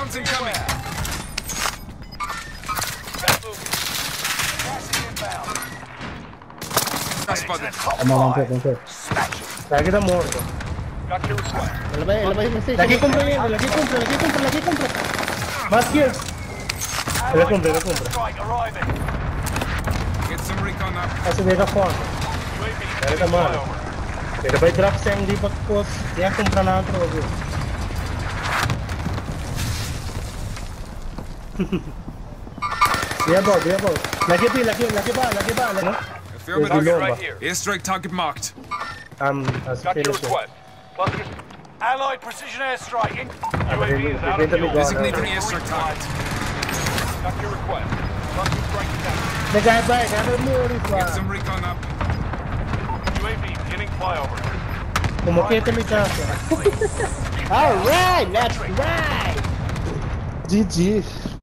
Rounds incoming. Spotted. Mampir. Lagi dah more. Lebay message. Lagi compra. Mas kill. Compra. Get some recon up. Kasi data phone. Data man. Data by drop sang di pagkos. Dia compra na atro go. Dia bo. Lagi ba. Affirmative. Right here. Airstrike target marked. Got your request. Cluster. Allied precision airstrike. UAV is out of fuel. Designating airstrike target. Got your request. Cluster strike down. The guy back. Never move. Get some recon up. UAV beginning flyover. Kumukita mi kasi. All right, that's right. GG.